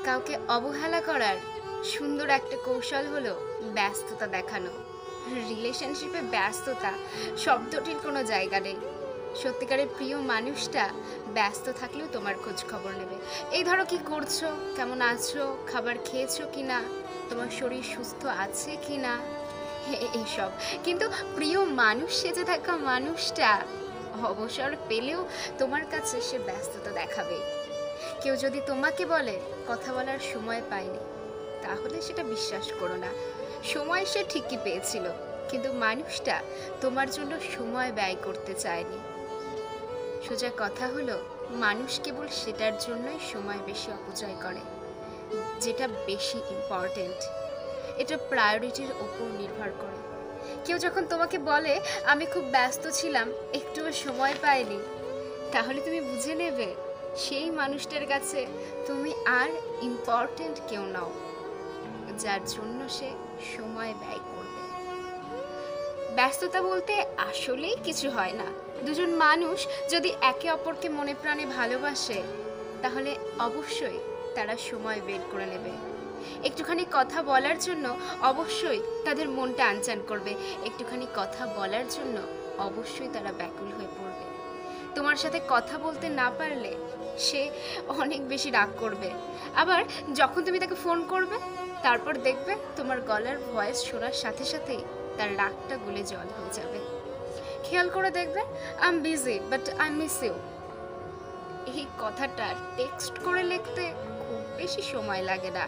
কাউকে অবহেলা করার সুন্দর একটা কৌশল হলো ব্যস্ততা দেখানো। রিলেশনশিপে ব্যস্ততা শব্দটির কোনো জায়গা নেই। সত্যিকারের প্রিয় মানুষটা ব্যস্ত থাকলেও তোমার খোঁজ খবর নেবে। এই ধরো, কি করছো, কেমন আছো, খাবার খেয়েছো কি না, তোমার শরীর সুস্থ আছে কি না, এইসব। কিন্তু প্রিয় মানুষ সেজে থাকা মানুষটা অবসর পেলেও তোমার কাছে সে ব্যস্ততা দেখাবে। কেউ যদি তোমাকে বলে কথা বলার সময় পায়নি, তাহলে সেটা বিশ্বাস করো না। সময় সে ঠিকই পেয়েছিল, কিন্তু মানুষটা তোমার জন্য সময় ব্যয় করতে চায়নি। সোজা কথা হলো, মানুষ কেবল সেটার জন্যই সময় বেশি অপচয় করে যেটা বেশি ইম্পর্টেন্ট। এটা প্রায়োরিটির ওপর নির্ভর করে। কেউ যখন তোমাকে বলে আমি খুব ব্যস্ত ছিলাম, একটুও সময় পাইনি, তাহলে তুমি বুঝে নেবে সেই মানুষটার কাছে তুমি আর ইম্পর্টেন্ট কেউ নাও, যার জন্য সে সময় ব্যয় করবে। ব্যস্ততা বলতে আসলেই কিছু হয় না। দুজন মানুষ যদি একে অপরকে মনে প্রাণে ভালোবাসে, তাহলে অবশ্যই তারা সময় বের করে নেবে। একটুখানি কথা বলার জন্য অবশ্যই তাদের মনটা আনচান করবে। একটুখানি কথা বলার জন্য অবশ্যই তারা ব্যাকুল হয়ে পড়বে। তোমার সাথে কথা বলতে না পারলে সে অনেক বেশি রাগ করবে। আবার যখন তুমি তাকে ফোন করবে, তারপর দেখবে তোমার গলার ভয়েস শোনার সাথে সাথেই তার রাগটা গলে জল হয়ে যাবে। খেয়াল করে দেখবে, I am busy but I miss you. এই কথাটা টেক্সট করে লিখতে খুব বেশি সময় লাগে না।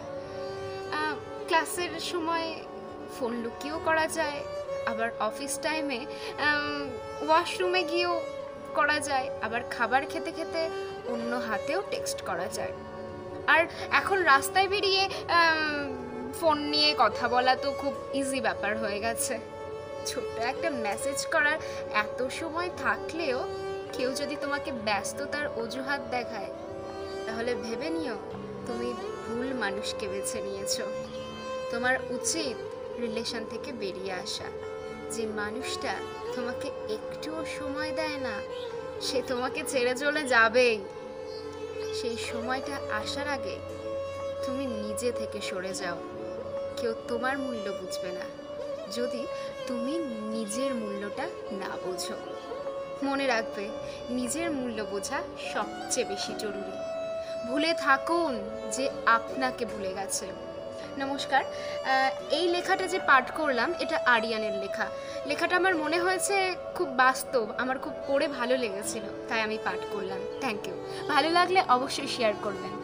ক্লাসের সময় ফোন লুকিয়েও করা যায়, আবার অফিস টাইমে ওয়াশরুমে গিয়েও করা যায়, আবার খাবার খেতে খেতে অন্য হাতেও টেক্সট করা যায়। আর এখন রাস্তায় বেরিয়ে ফোন নিয়ে কথা বলা তো খুব ইজি ব্যাপার হয়ে গেছে। ছোট্ট একটা মেসেজ করার এত সময় থাকলেও কেউ যদি তোমাকে ব্যস্ততার অজুহাত দেখায়, তাহলে ভেবে নিও তুমি ভুল মানুষকে বেছে নিয়েছো। তোমার উচিত রিলেশন থেকে বেরিয়ে আসা। যে মানুষটা তোমাকে একটুও সময় দেয় না, সে তোমাকে ছেড়ে চলে যাবেই। সেই সময়টা আসার আগে তুমি নিজে থেকে সরে যাও। কেউ তোমার মূল্য বুঝবে না যদি তুমি নিজের মূল্যটা না বোঝো। মনে রাখবে, নিজের মূল্য বোঝা সবচেয়ে বেশি জরুরি। ভুলে থাকুন যে আপনাকে ভুলে গেছে। নমস্কার, এই লেখাটা যে পাঠ করলাম এটা আরিয়ানের লেখা। লেখাটা আমার মনে হয়েছে খুব বাস্তব, আমার খুব পড়ে ভালো লেগেছিল, তাই আমি পাঠ করলাম। Thank you. ভালো লাগলে অবশ্যই শেয়ার করবেন।